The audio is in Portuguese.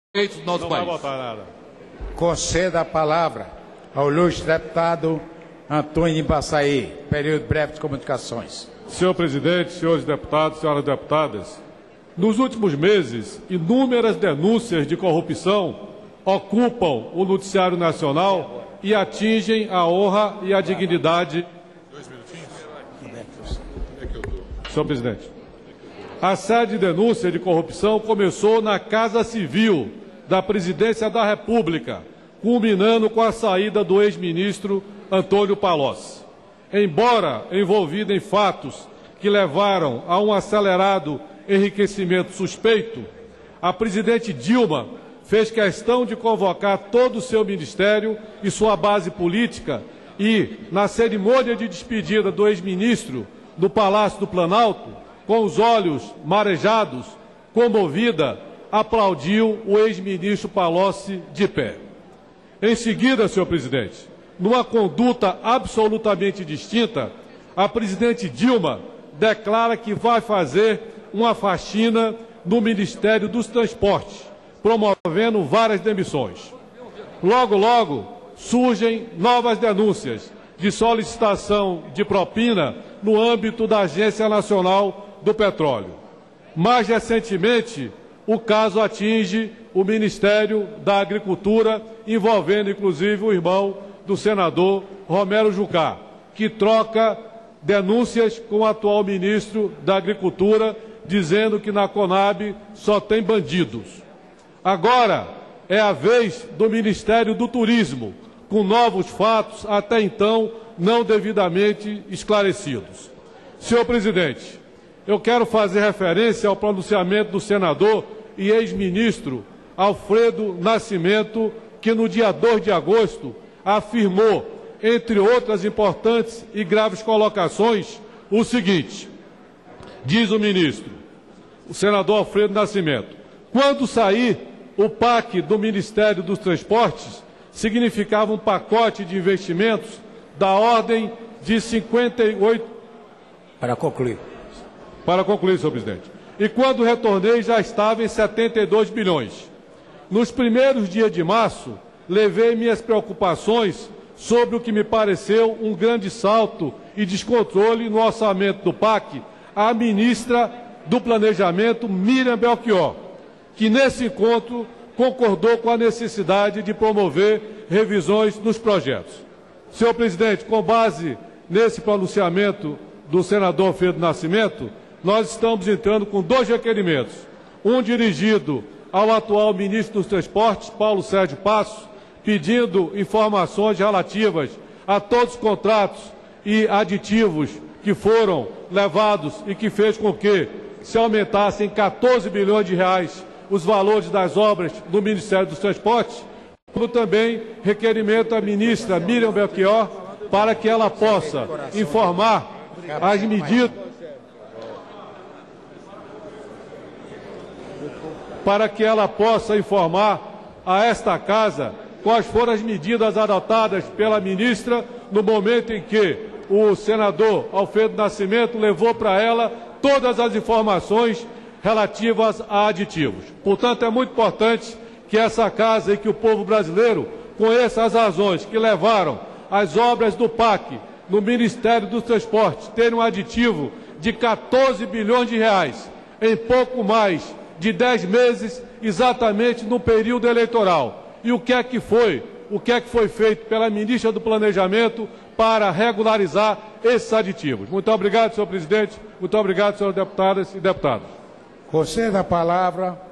direitos do nosso país. Não vai votar nada. Conceda a palavra ao ilustre deputado Antônio Embaçaí, período breve de comunicações. Senhor presidente, senhores deputados, senhoras deputadas, nos últimos meses, inúmeras denúncias de corrupção ocupam o noticiário nacional e atingem a honra e a dignidade. Senhor presidente, a série de denúncias de corrupção começou na Casa Civil da Presidência da República, culminando com a saída do ex-ministro Antônio Palocci. Embora envolvido em fatos que levaram a um acelerado enriquecimento suspeito, a presidente Dilma fez questão de convocar todo o seu ministério e sua base política e, na cerimônia de despedida do ex-ministro do Palácio do Planalto, com os olhos marejados, comovida, aplaudiu o ex-ministro Palocci de pé. Em seguida, senhor presidente, numa conduta absolutamente distinta, a presidente Dilma declara que vai fazer uma faxina no Ministério dos Transportes, promovendo várias demissões. Logo, logo, surgem novas denúncias de solicitação de propina no âmbito da Agência Nacional do Petróleo. Mais recentemente, o caso atinge o Ministério da Agricultura, envolvendo inclusive o irmão do senador Romero Jucá, que troca denúncias com o atual ministro da Agricultura, dizendo que na Conab só tem bandidos. Agora é a vez do Ministério do Turismo, com novos fatos até então não devidamente esclarecidos. Senhor presidente, eu quero fazer referência ao pronunciamento do senador e ex-ministro Alfredo Nascimento, que no dia 2 de agosto afirmou, entre outras importantes e graves colocações, o seguinte: diz o ministro, o senador Alfredo Nascimento, quando sair o PAC do Ministério dos Transportes, significava um pacote de investimentos da ordem de 58... Para concluir. Para concluir, senhor presidente. E quando retornei, já estava em 72 bilhões. Nos primeiros dias de março, levei minhas preocupações sobre o que me pareceu um grande salto e descontrole no orçamento do PAC à ministra do Planejamento, Miriam Belchior, que nesse encontro concordou com a necessidade de promover revisões nos projetos. Senhor presidente, com base nesse pronunciamento do senador Alfredo Nascimento, nós estamos entrando com 2 requerimentos, um dirigido ao atual ministro dos Transportes, Paulo Sérgio Passos, pedindo informações relativas a todos os contratos e aditivos que foram levados e que fez com que se aumentassem 14 bilhões de reais os valores das obras do Ministério dos Transportes, como também requerimento à ministra Miriam Belchior para que ela possa informar as medidas a esta Casa quais foram as medidas adotadas pela ministra no momento em que o senador Alfredo Nascimento levou para ela todas as informações relativas a aditivos. Portanto, é muito importante que essa Casa e que o povo brasileiro conheça as razões que levaram as obras do PAC no Ministério dos Transportes terem um aditivo de 14 bilhões de reais em pouco mais de 10 meses, exatamente no período eleitoral. E o que é que foi feito pela ministra do Planejamento para regularizar esses aditivos. Muito obrigado, senhor presidente. Muito obrigado, senhores deputadas e deputados. Conceda a palavra